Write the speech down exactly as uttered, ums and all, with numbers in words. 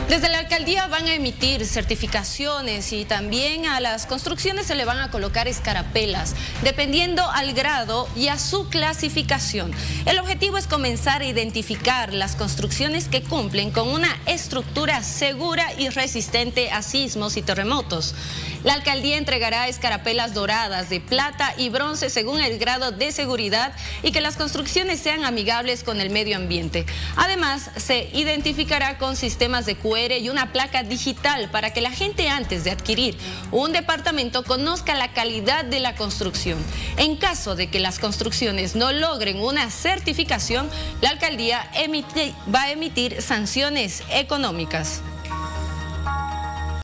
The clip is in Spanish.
Desde la alcaldía van a emitir certificaciones y también a las construcciones se le van a colocar escarapelas, dependiendo al grado y a su clasificación. El objetivo es comenzar a identificar las construcciones que cumplen con una estructura segura y resistente a sismos y terremotos. La alcaldía entregará escarapelas doradas de plata y bronce según el grado de seguridad y que las construcciones sean amigables con el medio ambiente. Además, se identificará con sistemas de Q R y una placa digital para que la gente antes de adquirir un departamento conozca la calidad de la construcción. En caso de que las construcciones no logren una certificación, la alcaldía emite, va a emitir sanciones económicas.